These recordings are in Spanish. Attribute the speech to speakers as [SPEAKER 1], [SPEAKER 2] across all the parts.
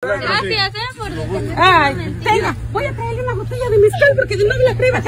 [SPEAKER 1] Gracias, por
[SPEAKER 2] Ay, tenga, voy a traerle una botella de mezcal porque de nuevo la prueba.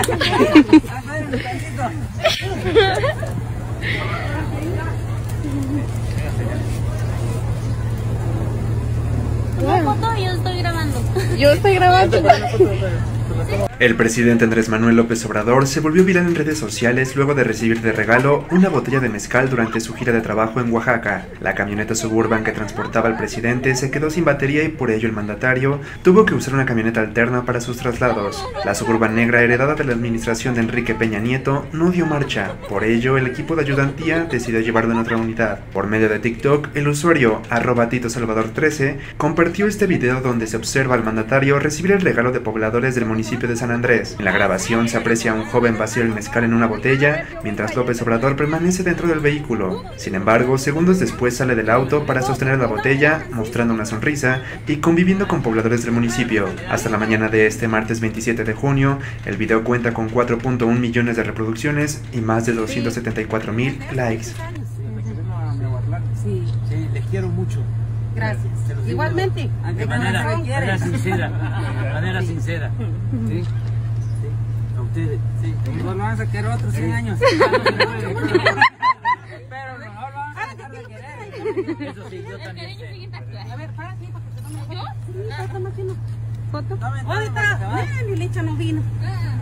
[SPEAKER 1] Una foto, yo estoy grabando.
[SPEAKER 2] Yo estoy grabando.
[SPEAKER 3] El presidente Andrés Manuel López Obrador se volvió viral en redes sociales luego de recibir de regalo una botella de mezcal durante su gira de trabajo en Oaxaca. La camioneta Suburban que transportaba al presidente se quedó sin batería y por ello el mandatario tuvo que usar una camioneta alterna para sus traslados. La Suburban negra, heredada de la administración de Enrique Peña Nieto, no dio marcha. Por ello, el equipo de ayudantía decidió llevarlo en otra unidad. Por medio de TikTok, el usuario @TitoSalvador13 compartió este video donde se observa al mandatario recibir el regalo de pobladores del municipio de San Andrés. En la grabación se aprecia a un joven vaciar el mezcal en una botella, mientras López Obrador permanece dentro del vehículo. Sin embargo, segundos después sale del auto para sostener la botella, mostrando una sonrisa y conviviendo con pobladores del municipio. Hasta la mañana de este martes 27 de junio, el video cuenta con 4.1 millones de reproducciones y más de 274,000 likes.
[SPEAKER 4] Sí, les quiero mucho.
[SPEAKER 2] Gracias. Igualmente.
[SPEAKER 4] De manera sincera. De manera sincera. Sí. A ustedes. Sí. Igual lo van a sacar otros 100 años. Pero mejor lo van a dejar de querer. Eso sí, yo también sé.
[SPEAKER 2] A ver, para aquí, para que te tome
[SPEAKER 1] ¿Yo?
[SPEAKER 2] foto. Sí, para tomar una foto. ¿Dónde está? Lilicha no vino.